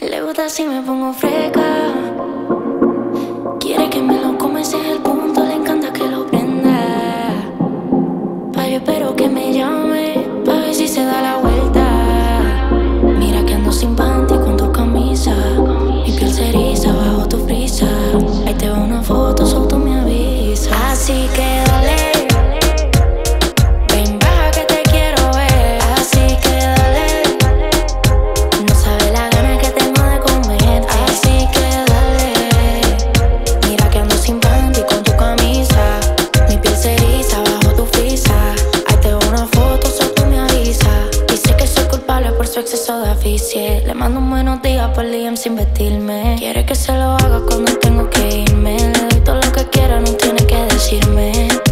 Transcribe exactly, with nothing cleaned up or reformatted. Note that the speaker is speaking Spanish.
Le gusta si me pongo fresca. Quiere que me lo come, ese es el punto. Le encanta que lo prenda. Pa' yo espero que me llame, pa' ver si se da la vuelta. Mira que ando sin panty con tu camisa. Mi piel se eriza bajo tu frisa. Ahí te va una foto, solo tú me avisas. Así que dale. Su exceso de aficie. Le mando un buenos días por D M sin vestirme. Quiere que se lo haga cuando tengo que irme. Le doy todo lo que quiera, no tiene que decirme.